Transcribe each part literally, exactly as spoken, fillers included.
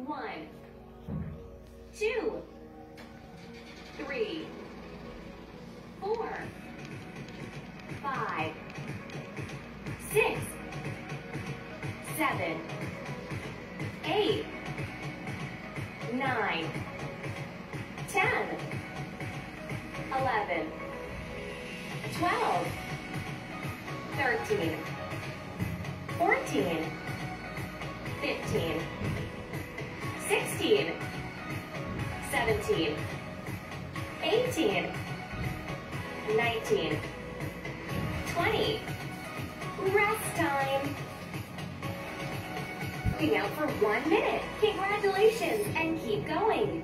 One, two, three, four, five, six, seven, eight, nine, ten, eleven, twelve, thirteen, fourteen, fifteen, sixteen, seventeen, eighteen, nineteen, twenty. Rest time. Working out for one minute. Congratulations, and keep going.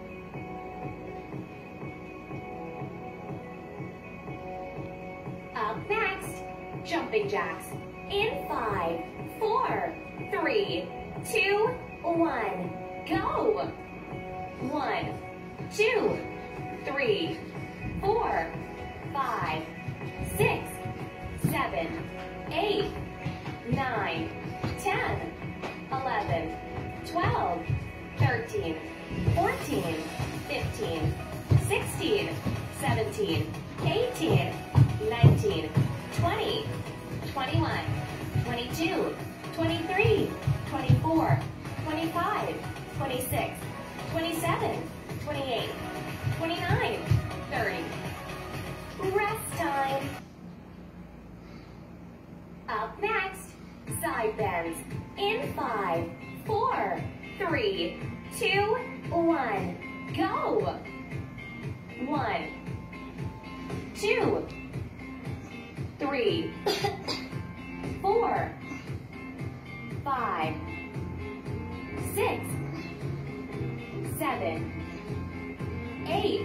Up next, jumping jacks. In five, four, three, two, one, go. One, two, three, four, five, six, seven, eight, nine, ten, eleven, twelve, thirteen, fourteen, fifteen, sixteen, seventeen, eighteen, nineteen, twenty, twenty-one, twenty-two, twenty-three, twenty-four, twenty-five, twenty-six, twenty-seven, twenty-eight, twenty-nine, thirty. Rest time. Up next, side bends. In five, four, three, two, one, go. One, two, three, four, five, six, seven, eight,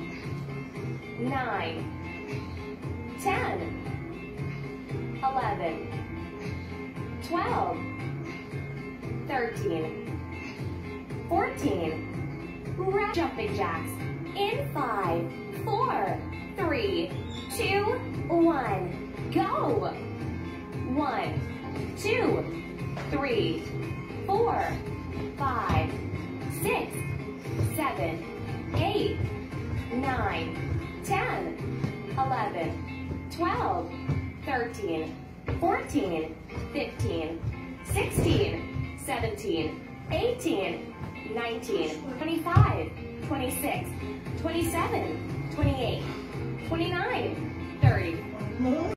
nine, ten, eleven, twelve, thirteen, fourteen. Jumping jacks. In five, four, three, two, one, go. One, two, three, four, five, six, seven, eight, nine, ten, eleven, twelve, thirteen, fourteen, fifteen, sixteen, seventeen, eighteen, nineteen, twenty-five, twenty-six, twenty-seven, twenty-eight, twenty-nine, thirty.